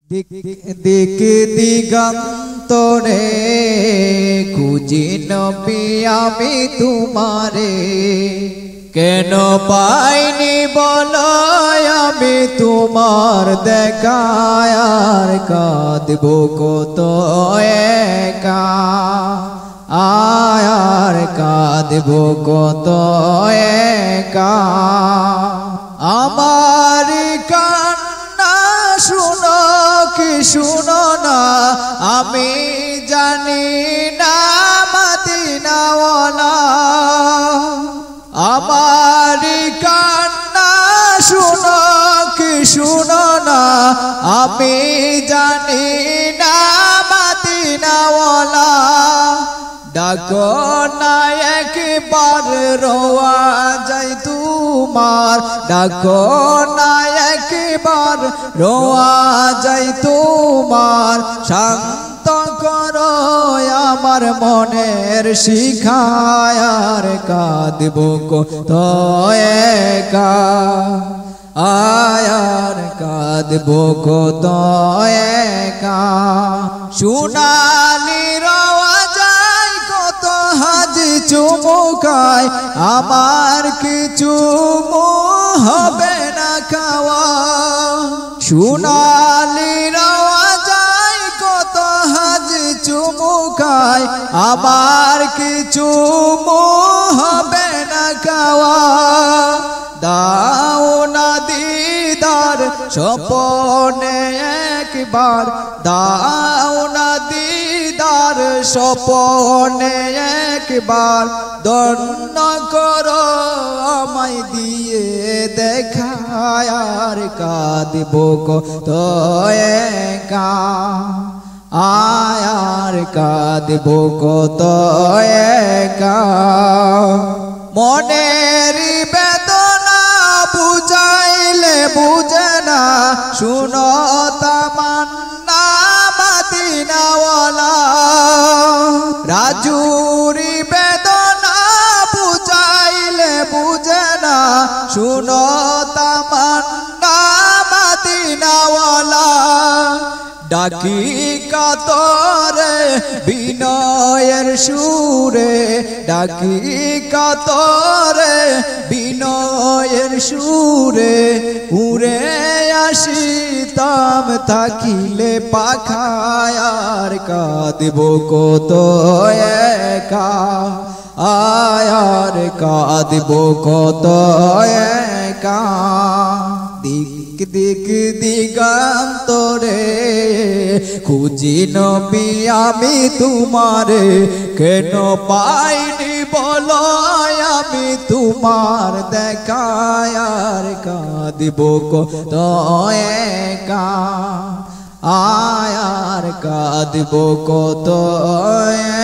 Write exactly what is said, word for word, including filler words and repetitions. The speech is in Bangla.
দিক দিক দিগন্তরে খুঁজি নবী আমি তোমারে, কেন পাইনি বলো আমি তোমার দেখা, আর কাঁদবো কত একা, আর কাঁদবো কত একা। আমার কান্না শুনো কি শুনো না, আমি জানি না মদিনাওয়ালা। আমার কান্না শুনো কি শুনো না, আমি জানি না মদিনাওয়ালা। ডাকো না একবার রোয়া যায় তোমার, ডাকো না একবার রোয়া যায় তোমার। শান্ত করো আমার মনের শিখায়, আর কাঁদবো কত একা, আয়ার কাঁদবো কত একা। সোনালি রওয়া যায় কত হাজি চুমুকায়, আমার কিছু হবে না খাওয়া। সোনালি রওয়া যায় কত হাজি চুমুকায়, আমার কিছু হবে না খাওয়া। দাও না দিদার স্বপনে একবার, দাও না দিদার স্বপনে একবার। দন্ন করো আমায় দিয়ে দেখা, আর কাঁদবো কত একা, আর কাঁদবো কত একা। মনের বেদনা বুঝাইলে বুঝে না, শুনো তামান্না মদিনাওয়ালা। রাজুরি বেদনা বুঝাইলে বুঝে না, শুনো তামান্না মদিনাওয়ালা। ডাকি কাতরে বিনয়ের সুরে, ডাকি কাতরে বিনয়ের সুরে। উড়ে আসিতাম থাকিলে পাখায়, আর কাঁদবো কত একা, আয়ার কাঁদবো কত একা। দিক দিক দিগন্তরে খুঁজি নবী আমি তোমারে, কেন পাইনি বলো আমি তোমার দেখা, আর কাঁদবো কত একা, আয়ার কাঁদবো কত